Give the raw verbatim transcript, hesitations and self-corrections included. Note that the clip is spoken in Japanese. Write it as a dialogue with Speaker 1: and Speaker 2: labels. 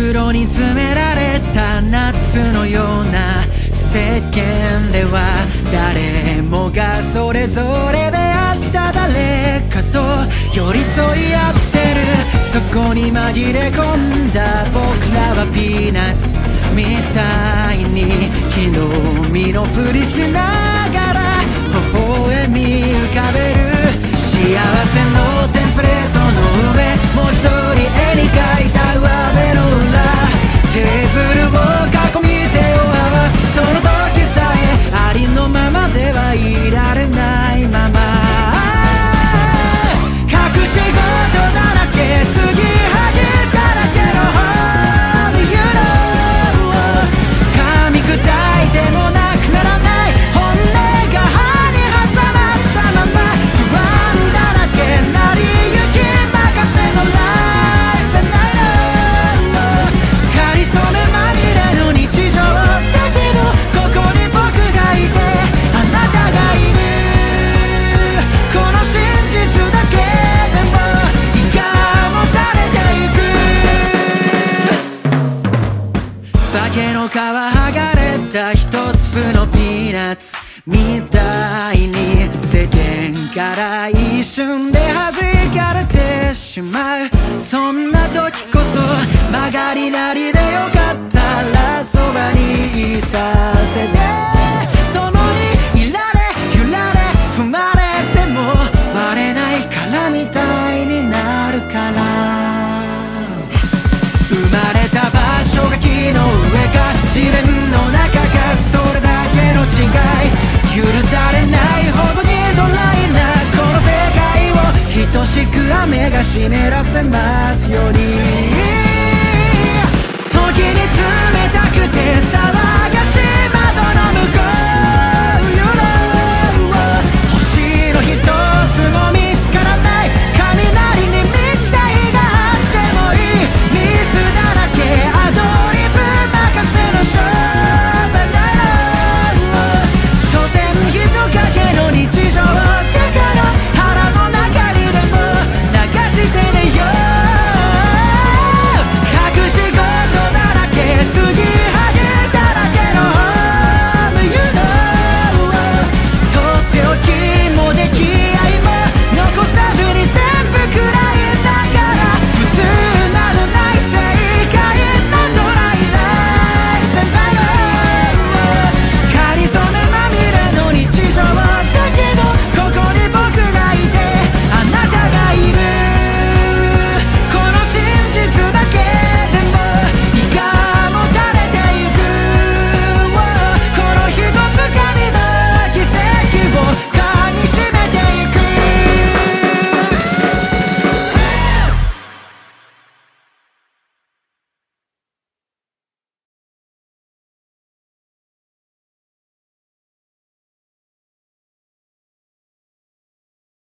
Speaker 1: 袋に詰められた夏のような世間では誰もがそれぞれであった誰かと寄り添い合ってる。そこに紛れ込んだ僕らはピーナッツみたいに木の実のふりしながら微笑み浮かべる。幸せのテンプレートの上文字通り絵に描いた上辺の裏テーブルを囲み手を合わす。その時さえありのままではいられないまま隠し事だらけ継ぎはぎだらけの Home You know 噛み砕いてもなくならない本音が歯に挟まったまま不安だらけなりゆき任せの Life and Night かりそめまみれの日常だけどここに僕がいてあなたがいる。この真実だけでも胃がもたれていく。化けの皮剥がれた一粒のピーナッツみたいに世間から一瞬で弾かれてしまう。そんな時こそ曲がりなりでよかったらそばにいさせて共にいられ揺られ踏まれても割れないからみたいになるから。生まれた場所が木の上か地面の中かそれだけの違い許されないほどにドライなこの世界を等しく雨が湿らせま